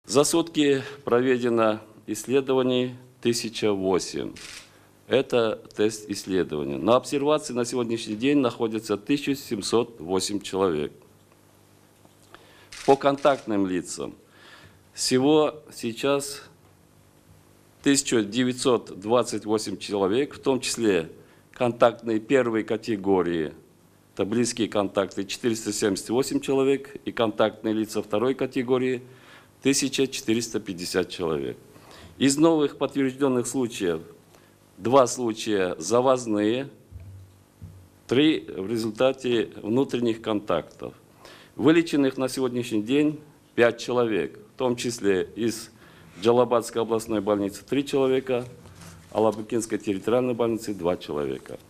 За сутки проведено исследований 1008. Это тест исследования. На обсервации на сегодняшний день находится 1708 человек. По контактным лицам всего сейчас 1928 человек, в том числе контактные первой категории, это близкие контакты, 478 человек, и контактные лица второй категории 1450 человек. Из новых подтвержденных случаев 2 случая завозные, 3 в результате внутренних контактов. Вылеченных на сегодняшний день 5 человек, в том числе из Джалабадской областной больницы 3 человека, Алабыкинской территориальной больницы 2 человека.